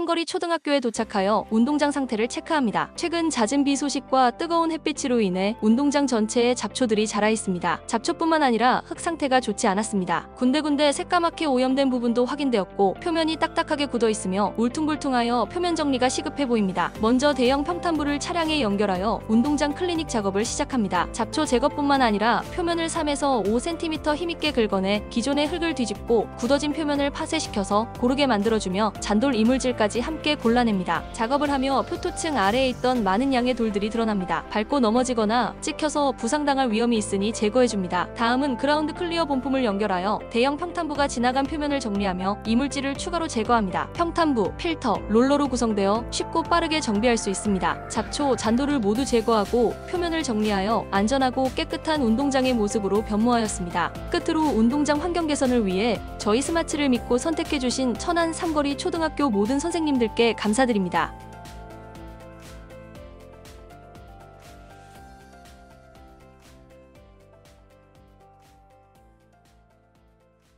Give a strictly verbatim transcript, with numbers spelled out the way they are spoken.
삼거리 초등학교에 도착하여 운동장 상태를 체크합니다. 최근 잦은 비 소식과 뜨거운 햇빛으로 인해 운동장 전체에 잡초들이 자라 있습니다. 잡초뿐만 아니라 흙 상태가 좋지 않았습니다. 군데군데 새까맣게 오염된 부분도 확인되었고 표면이 딱딱하게 굳어 있으며 울퉁불퉁하여 표면 정리가 시급해 보입니다. 먼저 대형 평탄부를 차량에 연결하여 운동장 클리닉 작업을 시작합니다. 잡초 제거뿐만 아니라 표면을 삼에서 오 센티미터 힘있게 긁어내 기존의 흙을 뒤집고 굳어진 표면을 파쇄시켜서 고르게 만들어주며 잔돌 이물질까지 함께 골라냅니다. 작업을 하며 표토층 아래에 있던 많은 양의 돌들이 드러납니다. 밟고 넘어지거나 찍혀서 부상당할 위험이 있으니 제거해줍니다. 다음은 그라운드 클리어 본품을 연결하여 대형 평탄부가 지나간 표면을 정리하며 이물질을 추가로 제거합니다. 평탄부, 필터, 롤러로 구성되어 쉽고 빠르게 정비할 수 있습니다. 잡초, 잔돌을 모두 제거하고 표면을 정리하여 안전하고 깨끗한 운동장의 모습으로 변모하였습니다. 끝으로 운동장 환경 개선을 위해 저희 스마츠를 믿고 선택해주신 천안 삼거리 초등학교 모든 선생님들께 감사드립니다.